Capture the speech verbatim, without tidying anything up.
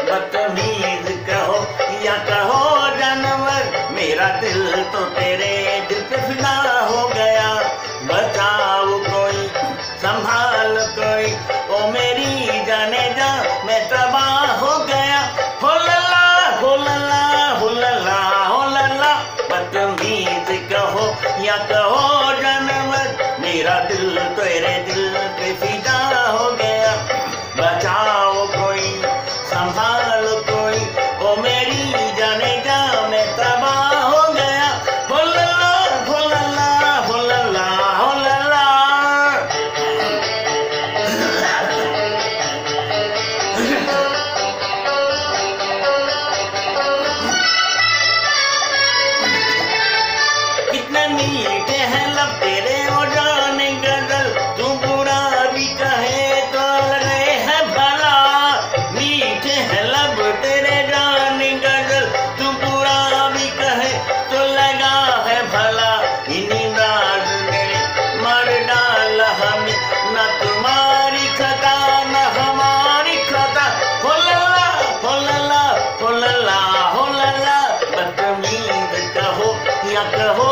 बदतमीज कहो या कहो जानवर, मेरा दिल तो तेरे दिल पे फिदा हो गया। बचाओ कोई, संभाल कोई, ओ मेरी जाने जा, मैं तबाह हो गया। हो लला हो लला हो लला हो लला, बदतमीज कहो या कहो जानवर, मेरा दिल तेरे दिल पे फिदा हो गया। बचाओ कोई, संभाल कोई, ओ मेरी जाने जा, मैं तबाह हो गया। हो लला हो लला हो लला हो लला। कितने मीठे हैं लब तेरे ओ जाने गजल, तू बुरा भी कहे तो लगे है भला। मीठे हैं लब तेरे जाने गजल, तू बुरा भी कहे तो लगा है भला। इन्हीं राज ने मार डाला हमें, न तुम्हारी खता न हमारी खता। हो लला हो लला हो लला हो लला, बदतमीज कहो या कहो